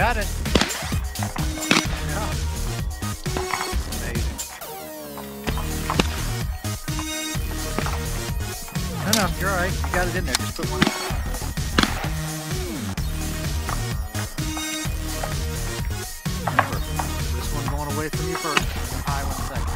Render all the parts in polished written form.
got it. Yeah. Amazing. No, you're alright. You got it in there. Just put one in. Remember, this one's going away from you first. High one second.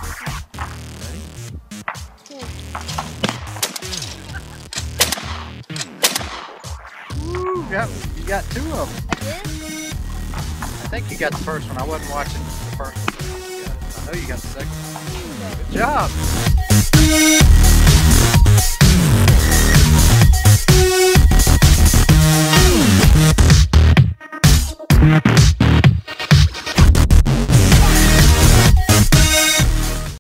Ready? Woo! You got two of them. I did? I think you got the first one. I wasn't watching the first one. I know you got the second one. Good job.